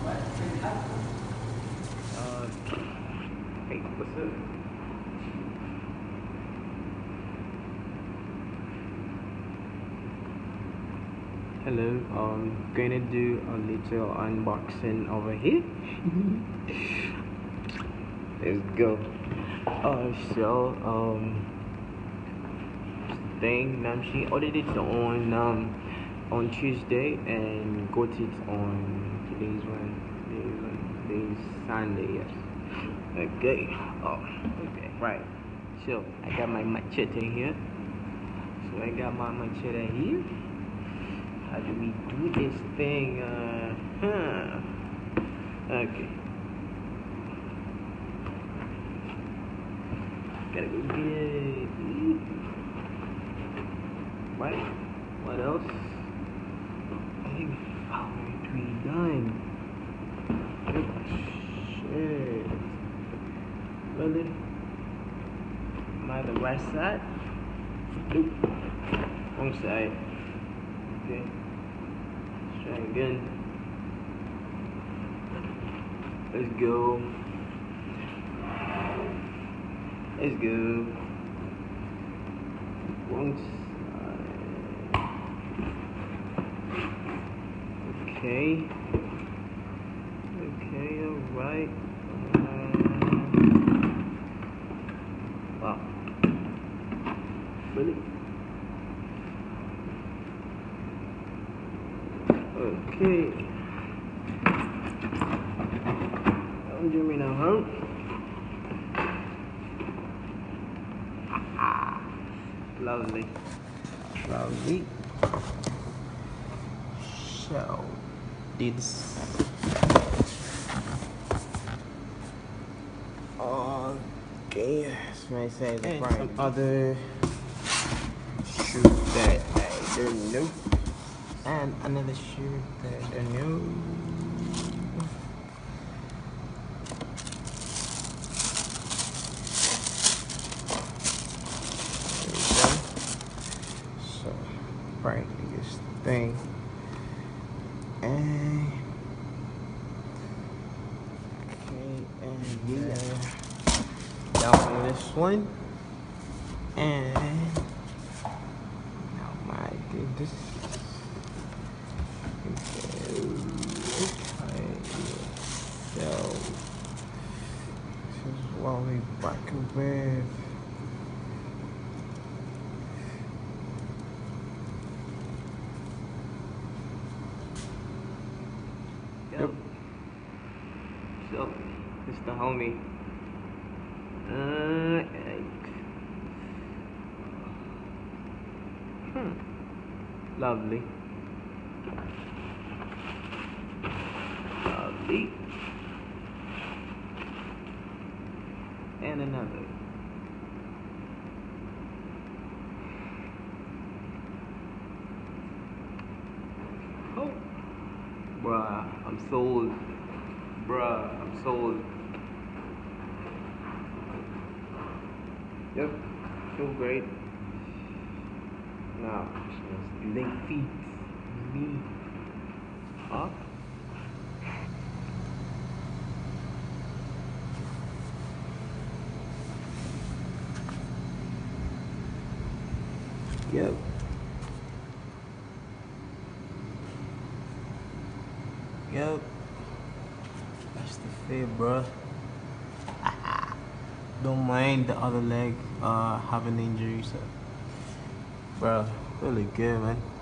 Hey, what's up? Hello, gonna do a little unboxing over here. Let's go. Thing NAMSHI ordered it on Tuesday and got it on today's Sunday. Yes. Okay. Oh, okay. Right. So I got my machete here. How do we do this thing? Okay. Gotta go get it. Right. What else? I think we done. Shit. Really? Am I the right side? Nope. Wrong side. Okay. Let's try again. Let's go. Let's go. Wrong side. Okay. Okay, alright. Wow. Really? Okay. Don't do me no harm. Lovely. Lovely. So, this. Okay, so I say the and some other shoe that I don't know. And another shoe that I don't know. There we go. So, practically this thing. And okay, and yeah, down this one. And oh my goodness. Okay, so this is what we back with. Yep. So it's the homie. Lovely. Lovely. And another. Oh. Bruh, I'm sold. Bruh, I'm sold. Yep, feel great. Now, link feet me up. Yep. Yep. That's the fit, bruh. Don't mind the other leg having injury, so bruh, really good, man.